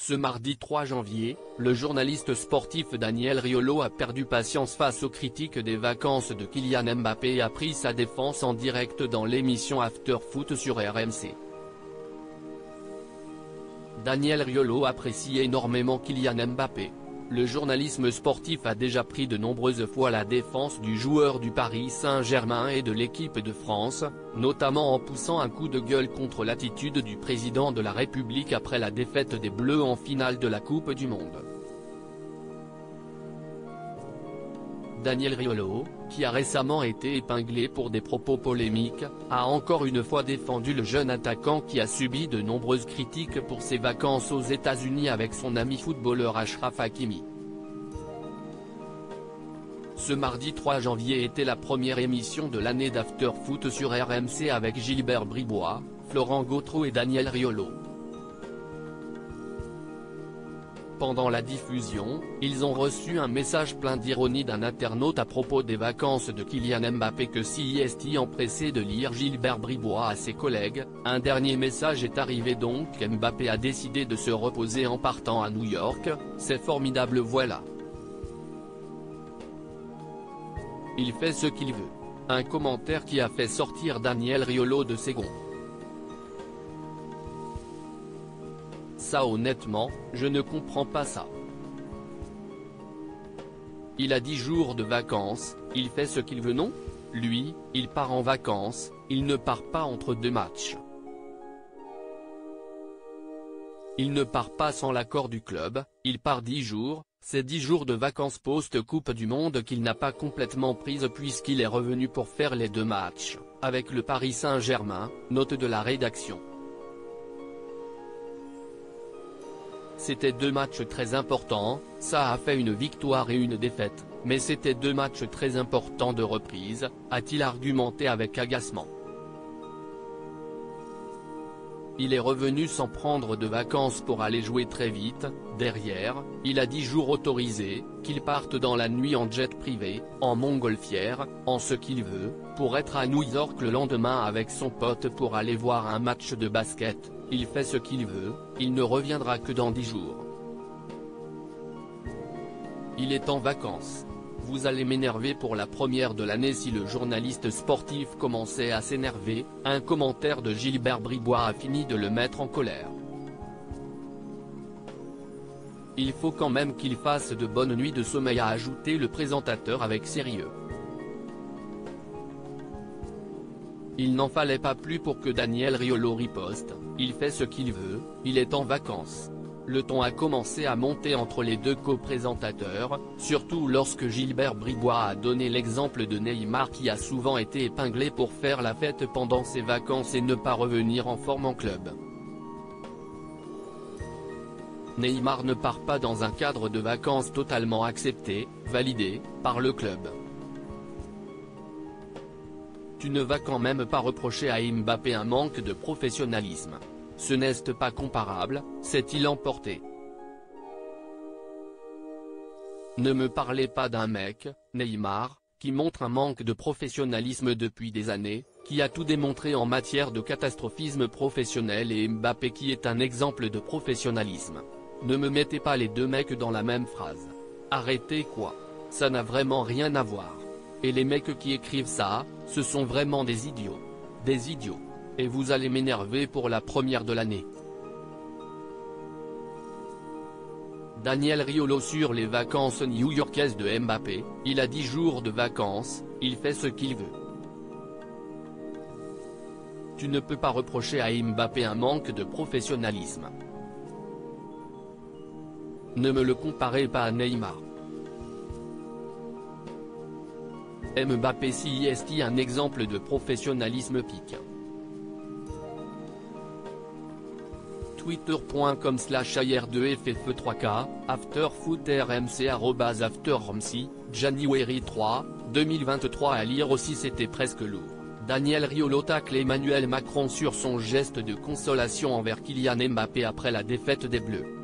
Ce mardi 3 janvier, le journaliste sportif Daniel Riolo a perdu patience face aux critiques des vacances de Kylian Mbappé et a pris sa défense en direct dans l'émission After Foot sur RMC. Daniel Riolo apprécie énormément Kylian Mbappé. Le journalisme sportif a déjà pris de nombreuses fois la défense du joueur du Paris Saint-Germain et de l'équipe de France, notamment en poussant un coup de gueule contre l'attitude du président de la République après la défaite des Bleus en finale de la Coupe du Monde. Daniel Riolo, qui a récemment été épinglé pour des propos polémiques, a encore une fois défendu le jeune attaquant qui a subi de nombreuses critiques pour ses vacances aux États-Unis avec son ami footballeur Achraf Hakimi. Ce mardi 3 janvier était la première émission de l'année d'After Foot sur RMC avec Gilbert Bribois, Florent Gautreau et Daniel Riolo. Pendant la diffusion, ils ont reçu un message plein d'ironie d'un internaute à propos des vacances de Kylian Mbappé que CIST empressé de lire Gilbert Bribois à ses collègues. Un dernier message est arrivé donc: Mbappé a décidé de se reposer en partant à New York, c'est formidable, voilà. Il fait ce qu'il veut. Un commentaire qui a fait sortir Daniel Riolo de ses gonds. Ça honnêtement, je ne comprends pas ça. Il a 10 jours de vacances, il fait ce qu'il veut, non? Lui, il part en vacances, il ne part pas entre deux matchs. Il ne part pas sans l'accord du club, il part 10 jours, c'est 10 jours de vacances post-Coupe du Monde qu'il n'a pas complètement prises puisqu'il est revenu pour faire les 2 matchs, avec le Paris Saint-Germain, note de la rédaction. C'était 2 matchs très importants, ça a fait une victoire et une défaite, mais c'était 2 matchs très importants de reprise, a-t-il argumenté avec agacement. Il est revenu sans prendre de vacances pour aller jouer très vite, derrière, il a 10 jours autorisés, qu'il parte dans la nuit en jet privé, en montgolfière, en ce qu'il veut, pour être à New York le lendemain avec son pote pour aller voir un match de basket. Il fait ce qu'il veut, il ne reviendra que dans 10 jours. Il est en vacances. Vous allez m'énerver pour la première de l'année si le journaliste sportif commençait à s'énerver, un commentaire de Gilbert Bribois a fini de le mettre en colère. Il faut quand même qu'il fasse de bonnes nuits de sommeil, a ajouté le présentateur avec sérieux. Il n'en fallait pas plus pour que Daniel Riolo riposte, il fait ce qu'il veut, il est en vacances. Le ton a commencé à monter entre les deux co-présentateurs, surtout lorsque Gilbert Bribois a donné l'exemple de Neymar qui a souvent été épinglé pour faire la fête pendant ses vacances et ne pas revenir en forme en club. Neymar ne part pas dans un cadre de vacances totalement accepté, validé, par le club. Tu ne vas quand même pas reprocher à Mbappé un manque de professionnalisme. Ce n'est pas comparable, s'est-il emporté. Ne me parlez pas d'un mec, Neymar, qui montre un manque de professionnalisme depuis des années, qui a tout démontré en matière de catastrophisme professionnel, et Mbappé qui est un exemple de professionnalisme. Ne me mettez pas les deux mecs dans la même phrase. Arrêtez quoi. Ça n'a vraiment rien à voir. Et les mecs qui écrivent ça, ce sont vraiment des idiots. Des idiots. Et vous allez m'énerver pour la première de l'année. Daniel Riolo sur les vacances new-yorkaises de Mbappé, il a 10 jours de vacances, il fait ce qu'il veut. Tu ne peux pas reprocher à Mbappé un manque de professionnalisme. Ne me le comparez pas à Neymar. Mbappé CIST un exemple de professionnalisme pique. Twitter.com/IR2FFE3K, AfterFootRMC @AfterRMC, January 3, 2023 à lire aussi. C'était presque lourd. Daniel Riolo tacle Emmanuel Macron sur son geste de consolation envers Kylian Mbappé après la défaite des Bleus.